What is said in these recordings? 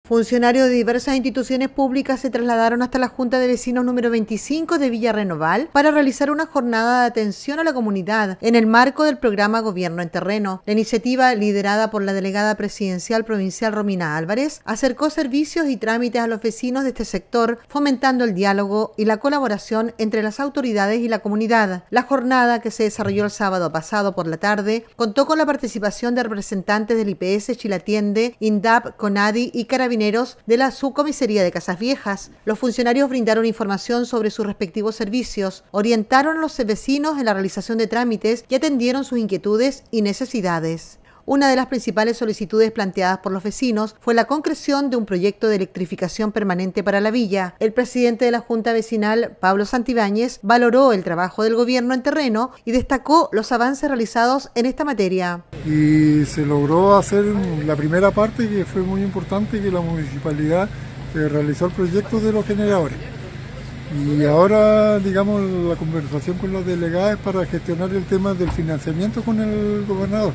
Funcionarios de diversas instituciones públicas se trasladaron hasta la Junta de Vecinos número 25 de Villa Renoval para realizar una jornada de atención a la comunidad en el marco del programa Gobierno en Terreno. La iniciativa, liderada por la delegada presidencial provincial Romina Álvarez, acercó servicios y trámites a los vecinos de este sector, fomentando el diálogo y la colaboración entre las autoridades y la comunidad. La jornada, que se desarrolló el sábado pasado por la tarde, contó con la participación de representantes del IPS Chilatiende, INDAP, CONADI y Carabineros de la Subcomisaría de Casas Viejas. Los funcionarios brindaron información sobre sus respectivos servicios, orientaron a los vecinos en la realización de trámites y atendieron sus inquietudes y necesidades. Una de las principales solicitudes planteadas por los vecinos fue la concreción de un proyecto de electrificación permanente para la villa. El presidente de la Junta Vecinal, Pablo Santibáñez, valoró el trabajo del gobierno en terreno y destacó los avances realizados en esta materia. Y se logró hacer la primera parte, que fue muy importante, que la municipalidad realizó el proyecto de los generadores. Y ahora, digamos, la conversación con los delegados es para gestionar el tema del financiamiento con el gobernador.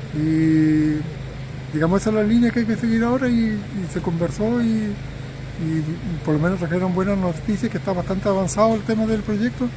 Y digamos, esa es la línea que hay que seguir ahora y se conversó y por lo menos trajeron buenas noticias, que está bastante avanzado el tema del proyecto.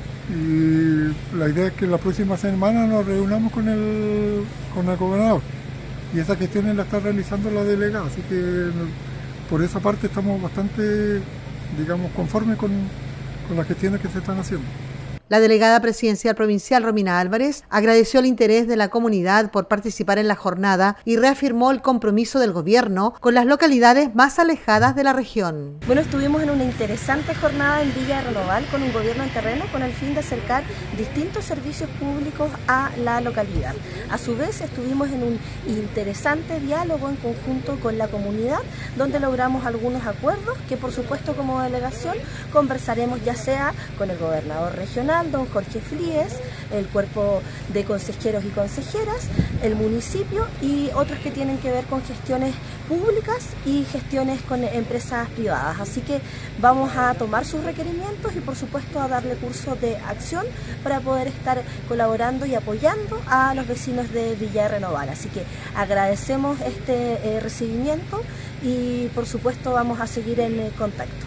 Y la idea es que la próxima semana nos reunamos con el gobernador y esa gestión la está realizando la delegada, así que por esa parte estamos bastante, digamos, conformes con las gestiones que se están haciendo. La delegada presidencial provincial Romina Álvarez agradeció el interés de la comunidad por participar en la jornada y reafirmó el compromiso del gobierno con las localidades más alejadas de la región. Bueno, estuvimos en una interesante jornada en Villa Renoval con un gobierno en terreno con el fin de acercar distintos servicios públicos a la localidad. A su vez, estuvimos en un interesante diálogo en conjunto con la comunidad, donde logramos algunos acuerdos que, por supuesto, como delegación conversaremos ya sea con el gobernador regional, don Jorge Fríes, el cuerpo de consejeros y consejeras, el municipio y otros que tienen que ver con gestiones públicas y gestiones con empresas privadas. Así que vamos a tomar sus requerimientos y por supuesto a darle curso de acción para poder estar colaborando y apoyando a los vecinos de Villa Renoval. Así que agradecemos este recibimiento y por supuesto vamos a seguir en contacto.